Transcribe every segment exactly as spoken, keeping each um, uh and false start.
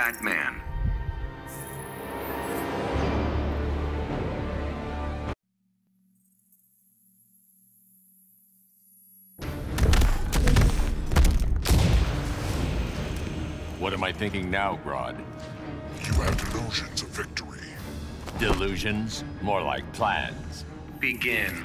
Batman. What am I thinking now, Grodd? You have delusions of victory. Delusions? More like plans. Begin.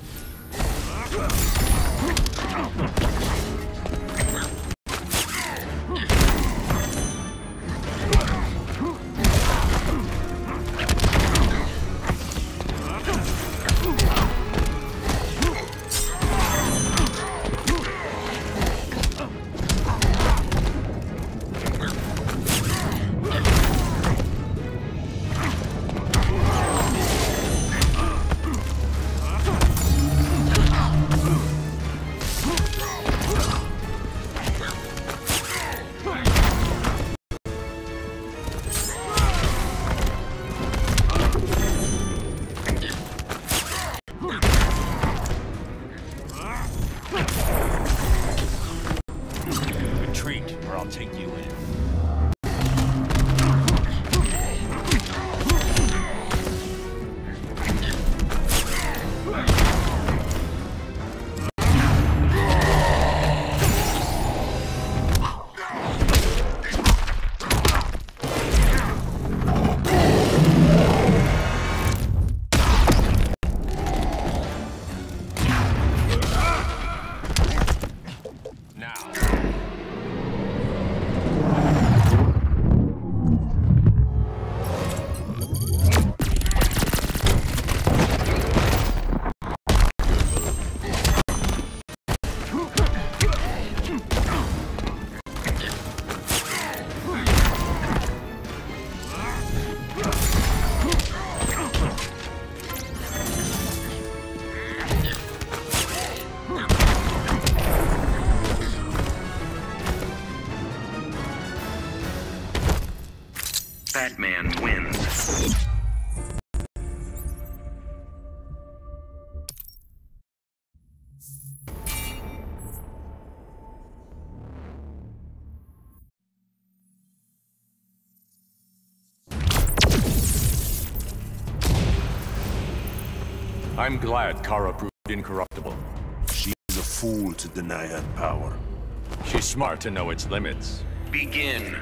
Retreat, or I'll take you in. Batman wins. I'm glad Kara proved incorruptible. She's a fool to deny her power. She's smart to know its limits. Begin.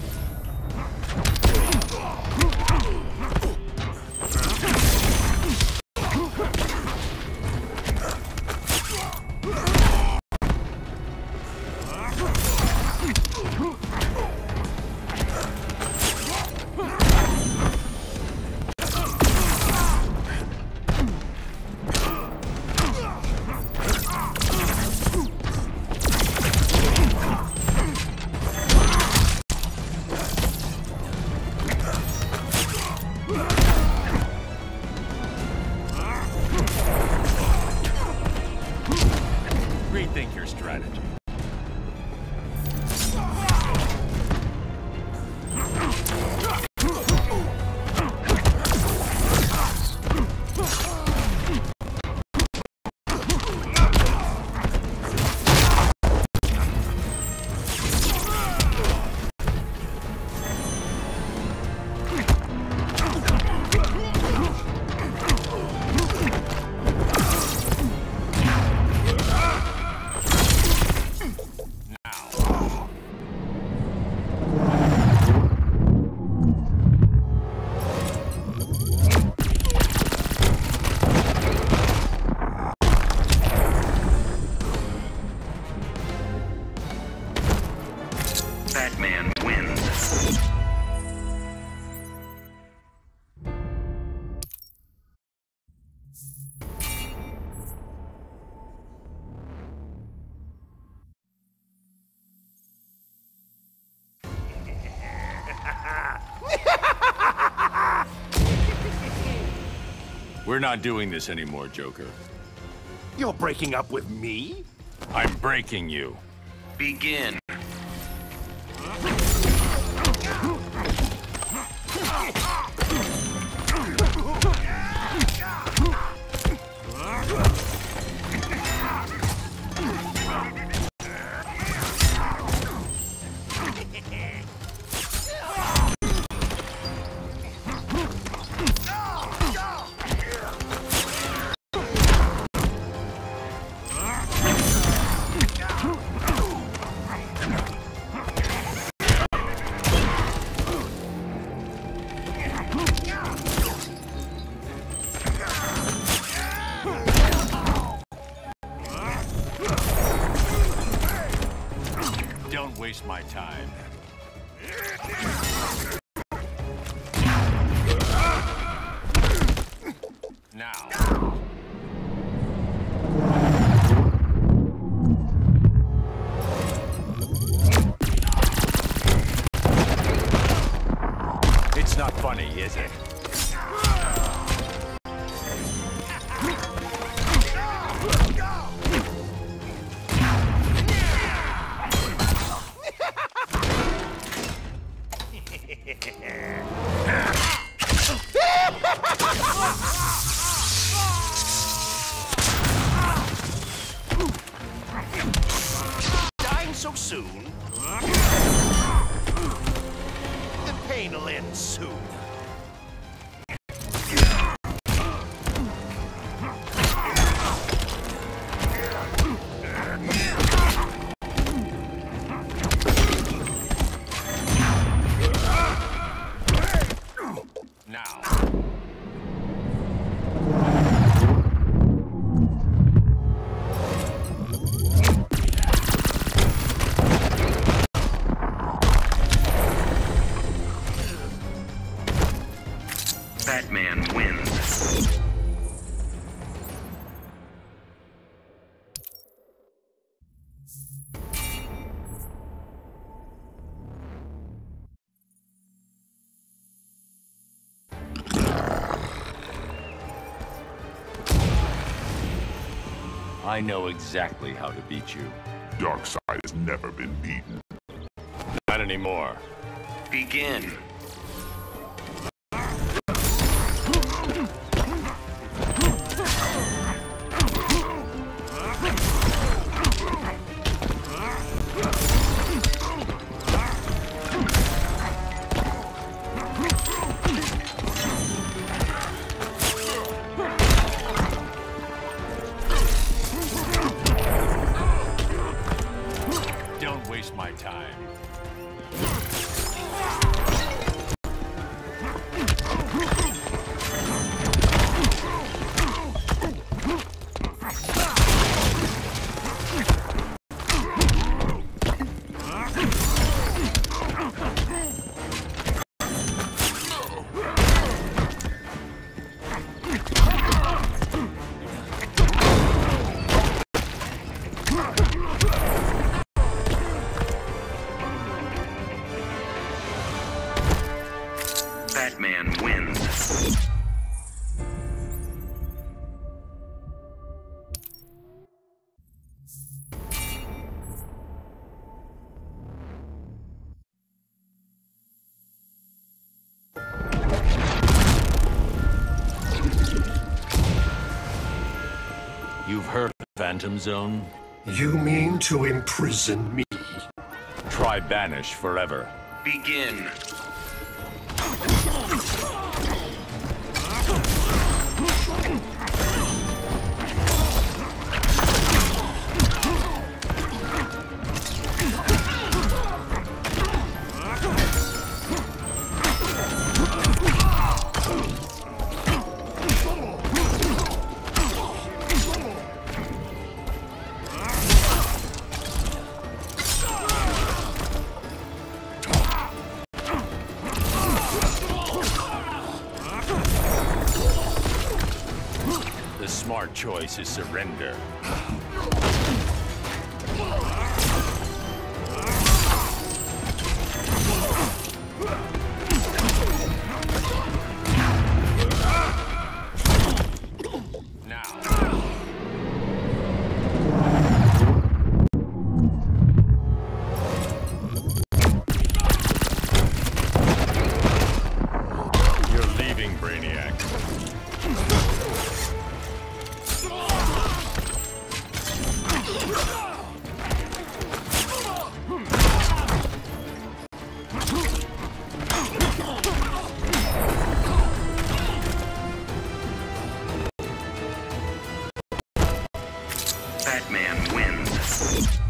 Rethink your strategy. Batman wins. We're not doing this anymore, Joker. You're breaking up with me? I'm breaking you. Begin. Don't waste my time. Now. It's not funny, is it? Dying so soon? The pain will end soon. Now. Batman wins. I know exactly how to beat you. Darkseid has never been beaten. Not anymore. Begin. Don't waste my time. Batman wins. You've heard of Phantom Zone? You mean to imprison me? Try banish forever. Begin. The smart choice is surrender. Now. You're leaving, Brainiac. Batman wins.